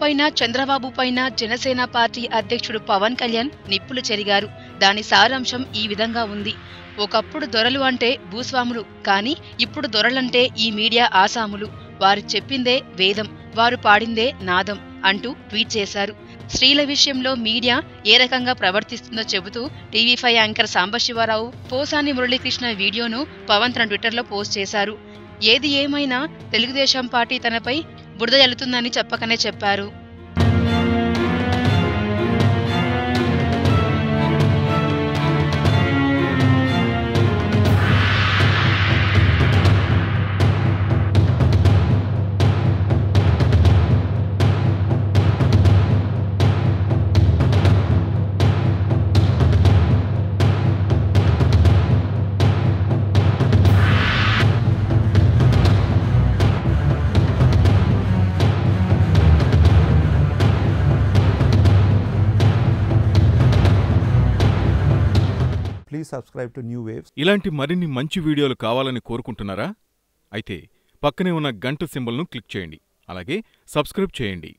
పైన చంద్రబాబు పైన జనసేన పార్టీ అధ్యక్షుడు పవన్ కళ్యాణ్ నిప్పులు చెరిగారు. దాని సారాంశం ఈ విధంగా ఉంది. ఒకప్పుడు దొరలు అంటే భూస్వాములు, కానీ ఇప్పుడు దొరలంటే ఈ మీడియా ఆసాములు. వారు చెప్పిందే వేదం, వారు పాడిందే నాదం అంటూ ట్వీట్ చేశారు. స్త్రీల విషయంలో మీడియా ఏ రకంగా ప్రవర్తిస్తుందో చెబుతూ టీవీ5 యాంకర్ సాంబశివరావు పోసాని మురళీకృష్ణ వీడియోను పవన్ తన ట్విట్టర్లో పోస్ట్ చేశారు. ఏది ఏమైనా తెలుగుదేశం పార్టీ తనపై బురద జల్లుతుందని చెప్పకనే చెప్పారు. Please subscribe to New Waves. ఇలాంటి మరిన్ని మంచి వీడియోలు కావాలని కోరుకుంటున్నారా? అయితే పక్కనే ఉన్న గంట సింబల్ను క్లిక్ చేయండి. అలాగే సబ్స్క్రైబ్ చేయండి.